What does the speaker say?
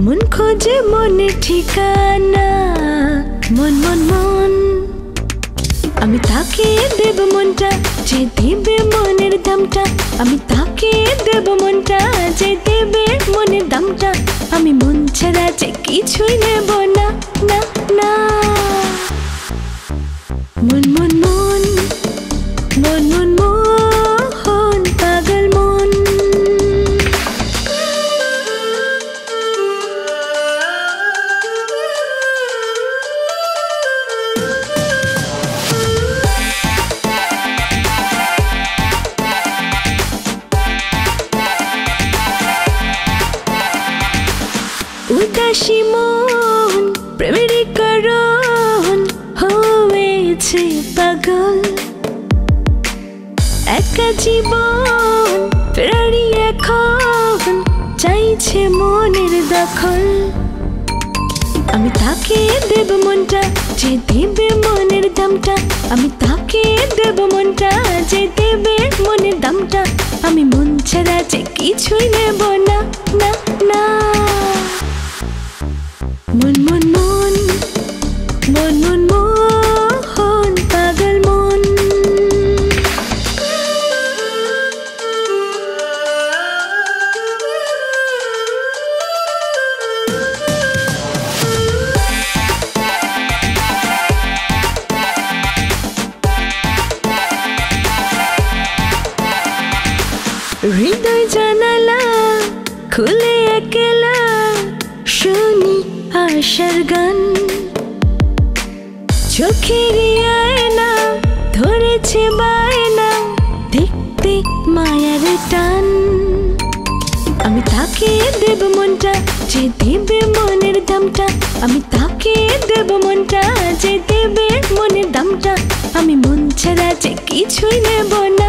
মন খোঁজে মনে ঠিকানা, মন মন মন। আমি তাকে দেব মনটা, যে দেবে মনের দামটা। আমি তাকে দেব মনটা, যে দেবে মনের দামটা। আমি মন ছাড়া যে কিছুই নেব না, না না। মন মন মন, মন মন মোহন, পাগল মন। উদাসী মন প্রেমের কারণ হয়েছে পাগল। একা জীবন ফেরারি এখন চাইছে মনের দখল। আমি তাকে দেব মনটা, যে দেবে মনের দামটা। আমি তাকে দেব মনটা, যে দেবে মনের দামটা। আমি মন ছাড়া যে কিছুই নেব না, না না। মন মন মন, মন মন মোহন, পাগল মন। হৃদয় জানালা খুলে একলা শুনি আশার গান। চোখের আয়না ধরেছে বায়না, দেখতে মায়ার টান। আমি তাকে দেব মনটা, যে দেবে মনের দামটা। আমি তাকে দেব মনটা, যে দেবে মনের দামটা। আমি মন ছাড়া যে কিছুই নেব না,